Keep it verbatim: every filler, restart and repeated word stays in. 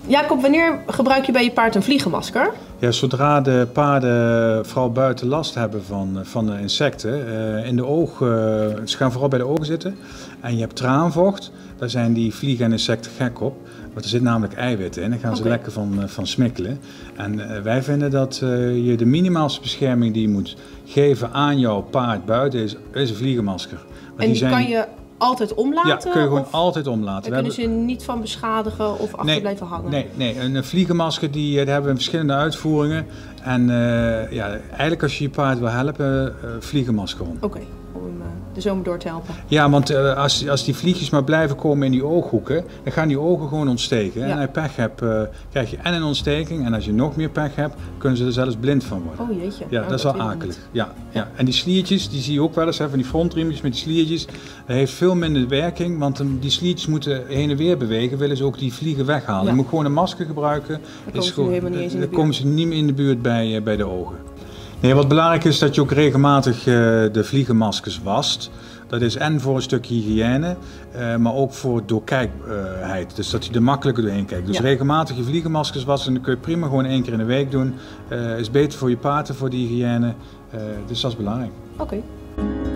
Jacob, wanneer gebruik je bij je paard een vliegenmasker? Ja, zodra de paarden vooral buiten last hebben van, van de insecten, uh, in de oog, uh, ze gaan vooral bij de ogen zitten en je hebt traanvocht, daar zijn die vliegen en insecten gek op. Want er zit namelijk eiwitten in, daar gaan ze okay. lekker van, uh, van smikkelen. En uh, wij vinden dat uh, je de minimaalste bescherming die je moet geven aan jouw paard buiten is, is een vliegenmasker. Want en die zijn... kan je altijd omlaten? Ja, kun je gewoon altijd omlaten. Daar kunnen hebben... ze niet van beschadigen of achter nee, blijven hangen? Nee, nee, een vliegenmasker die, die hebben we in verschillende uitvoeringen. En uh, ja, eigenlijk als je je paard wil helpen, uh, vliegenmasker om. Oké, okay, om hem uh, de zomer door te helpen. Ja, want uh, als, als die vliegjes maar blijven komen in die ooghoeken, dan gaan die ogen gewoon ontsteken. Ja. En als je pech hebt, uh, krijg je en een ontsteking. En als je nog meer pech hebt, kunnen ze er zelfs blind van worden. Oh jeetje. Ja, oh, dat is wel akelig. Ja, ja. En die sliertjes, die zie je ook wel eens, hè, van die frontriemjes met die sliertjes. Dat heeft veel minder werking, want um, die sliertjes moeten heen en weer bewegen, willen ze ook die vliegen weghalen. Ja. Je moet gewoon een masker gebruiken. Dan komen ze gewoon, helemaal niet eens in de buurt. Dan komen ze niet meer in de buurt bij, uh, bij de ogen. Nee, wat belangrijk is dat je ook regelmatig uh, de vliegenmaskers wast. Dat is en voor een stuk hygiëne, uh, maar ook voor doorkijkbaarheid. Dus dat je er makkelijker doorheen kijkt. Dus ja. regelmatig je vliegenmaskers wassen, dan kun je prima gewoon één keer in de week doen. Uh, is beter voor je paard en voor de hygiëne. Uh, dus dat is belangrijk. Oké. Okay.